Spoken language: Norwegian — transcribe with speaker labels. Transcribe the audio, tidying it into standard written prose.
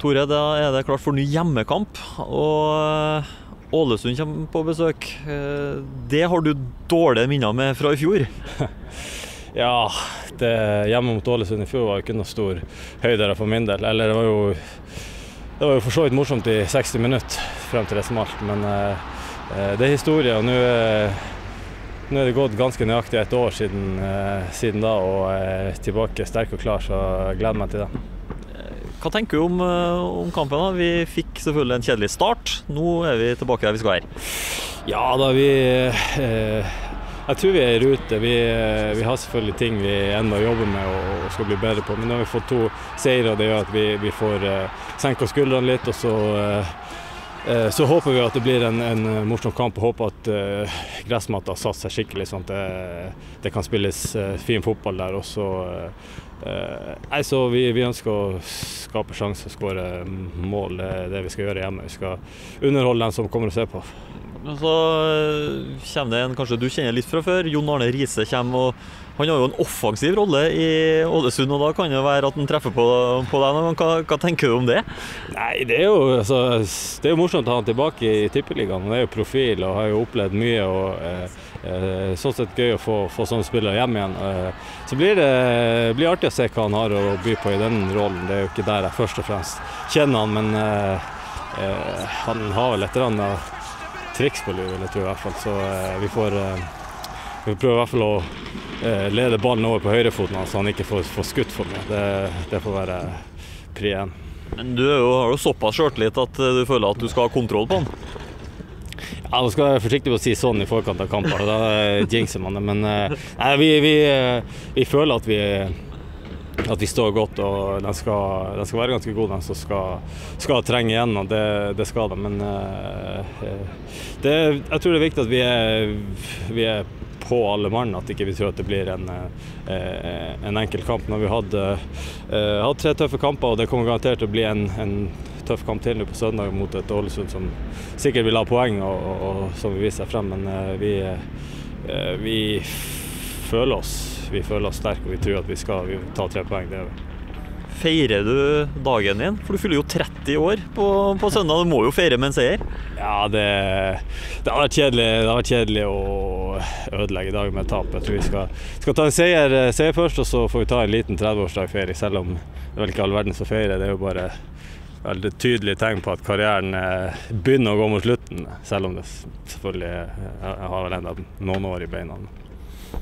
Speaker 1: Tore, da det klart for ny hjemmekamp, og Ålesund kommer på besøk. Det har du dårlige minner med fra i fjor?
Speaker 2: Ja, hjemme mot Ålesund i fjor var jo ikke noe stor høydere for min del. Eller det var jo for så vidt morsomt i 60 minutter frem til det smalt, men det historie, og nå det gått ganske nøyaktig et år siden da, og tilbake sterk og klar, så jeg gleder meg til det.
Speaker 1: Hva tenker du om kampen da? Vi fikk selvfølgelig en kjedelig start. Nå vi tilbake der vi skal være.
Speaker 2: Ja da, jeg tror vi i rute. Vi har selvfølgelig ting vi enda jobber med og skal bli bedre på. Men nå har vi fått 2 seire, og det gjør at vi får senke skuldrene litt, og så håper vi at det blir en morsom kamp, og håper at gressmatta har satt seg skikkelig, sånn at det kan spilles fin fotball der. Og så vi ønsker å skape sjanse og skåre mål, det vi skal gjøre hjemme. Vi skal underholde den som kommer og ser på.
Speaker 1: Men så kommer det en kanskje du kjenner litt fra før. Jon Arne Riise kommer, og han har jo en offensiv rolle i Ålesund, og da kan det være at han treffer på deg noen gang. Hva tenker du om det?
Speaker 2: Nei, det er jo morsomt å ha han tilbake i tippeligaen. Han er jo profil og har jo opplevd mye, og sånn sett gøy å få sånne spillere hjem igjen. Så blir det artig å se hva han har å by på i den rollen. Det er jo ikke der jeg først og fremst kjenner han, men han har vel et eller annet triks på livet, jeg tror i hvert fall. Så vi prøver i hvert fall å lede ballen over på høyrefoten, så han ikke får skutt for meg. Det får være pri 1.
Speaker 1: Men du har jo såpass selvtillit at du føler at du skal ha kontroll på han?
Speaker 2: Ja, nå skal jeg være forsiktig på å si sånn i forkant av kamper, da jinxer man det. Men vi føler at vi står godt, og den skal være ganske god, den som skal trenge igjen, og det skal den. Men jeg tror det er viktig at vi er på alle mann, at ikke vi tror at det blir en enkel kamp. Når vi hadde 3 tøffe kamper, og det kommer garantert til å bli en tøff kamp til på søndag mot et Ålesund som sikkert vil ha poeng, og som vil vise seg frem, men vi føler oss sterke, og vi tror at vi skal ta 3 poeng. Det vi.
Speaker 1: Feirer du dagen din? For du fyller jo 30 år på søndag, du må jo feire med en seier.
Speaker 2: Ja, det har vært kjedelig å ødelegge dagen med tap. Jeg tror vi skal ta en seier først, og så får vi ta en liten 30-årsdag-ferie, selv om det er vel ikke all verden som feirer. Det er jo bare veldig tydelig tegn på at karrieren begynner å gå mot slutten, selv om det selvfølgelig har vel enda noen år i beina.